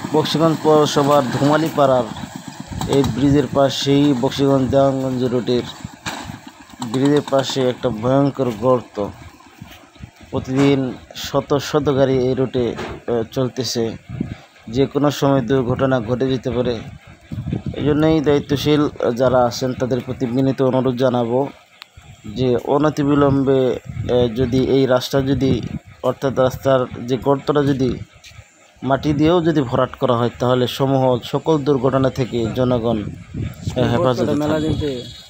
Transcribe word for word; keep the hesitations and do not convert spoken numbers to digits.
বক্সিগঞ্জ পৌরসভার ধুমালিপাড়ার এই ব্রিজের পাশেই বক্সিগঞ্জ দেওয়ানগঞ্জ রুটের ব্রিজের পাশে একটা ভয়ঙ্কর গর্ত। প্রতিদিন শত শত গাড়ি এই রুটে চলতেছে, যে কোনো সময় দুর্ঘটনা ঘটে যেতে পারে। এই জন্যই দায়িত্বশীল যারা আছেন তাদের প্রতি বিনীত অনুরোধ জানাবো যে অনতিবিলম্বে যদি এই রাস্তা যদি অর্থাৎ রাস্তার যে গর্তটা যদি মাটি দিয়েও যদি ভরাট করা হয় তাহলে সমূহ সকল দুর্ঘটনা থেকে জনগণ হেফাজতে থাকবে।